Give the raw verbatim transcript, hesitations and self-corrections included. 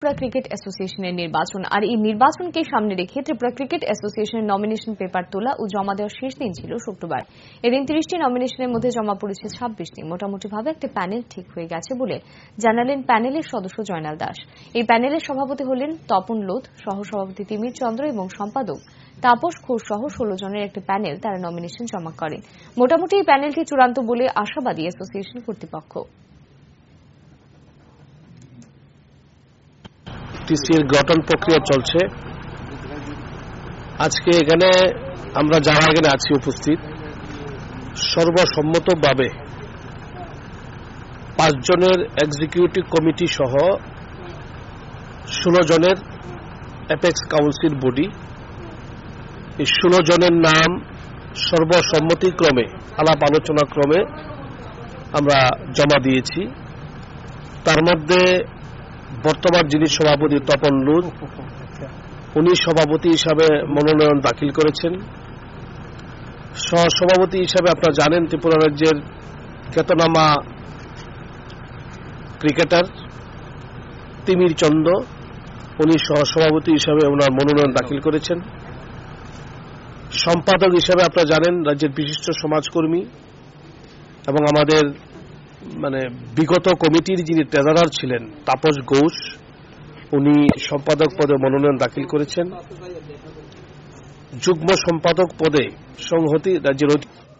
Tripura cricket অ্যাসোসিয়েশনের নির্বাচন আর এই নির্বাচনকে সামনে রেখে ত্রিপুরা ক্রিকেট অ্যাসোসিয়েশনের নমিনেশন পেপার তোলা ও জমা দেওয়ার শেষ দিন ছিল শুক্রবার। এদিন ত্রিশটি নমিনেশনের মধ্যে জমা পড়েছে ছাব্বিশটি। মোটামুটিভাবে একটা প্যানেল ঠিক হয়ে গেছে বলে জানালেন প্যানেলের সদস্য জয়নাল দাস। এই প্যানেলের সভাপতি হলেন তপন লোধ, সহসভাপতি তিমির চন্দ্র এবং সম্পাদক তাপস ঘোষ সহ ষোলো জনের একটি প্যানেল তারা নমিনেশন জমা করেন। মোটামুটি এই প্যানেলটি চূড়ান্ত বলে আশাবাদী অ্যাসোসিয়েশন কর্তৃপক্ষ। টিসির গঠন প্রক্রিয়া চলছে। আজকে এখানে আমরা যারা এখানে আছি উপস্থিত, সর্বসম্মতভাবে পাঁচ জনের এক্সিকিউটিভ কমিটি সহ ষোলো জনের অ্যাপেক্স কাউন্সিল বডি, এই ষোলো জনের নাম সর্বসম্মতিক্রমে আলাপ আলোচনা ক্রমে আমরা জমা দিয়েছি। তার মধ্যে বর্তমান যিনি সভাপতি তপন লোধ, উনি সভাপতি হিসাবে মনোনয়ন দাখিল করেছেন। সহসভাপতি হিসাবে আপনারা জানেন ত্রিপুরা রাজ্যের খ্যাতনামা ক্রিকেটার তিমির চন্দ্র, উনি সহসভাপতি হিসাবে ওনার মনোনয়ন দাখিল করেছেন। সম্পাদক হিসাবে আপনারা জানেন রাজ্যের বিশিষ্ট সমাজকর্মী এবং আমাদের মানে বিগত কমিটির যিনি ট্রেজারার ছিলেন তাপস ঘোষ, উনি সম্পাদক পদে মনোনয়ন দাখিল করেছেন। যুগ্ম সম্পাদক পদে সংহতি রাজ্যের